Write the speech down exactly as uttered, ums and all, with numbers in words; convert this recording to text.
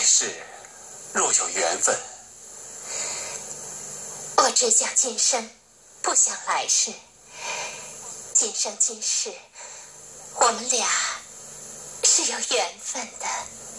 世若有缘分， 我只想今生，不想来世。今生今世，我们俩是有缘分的。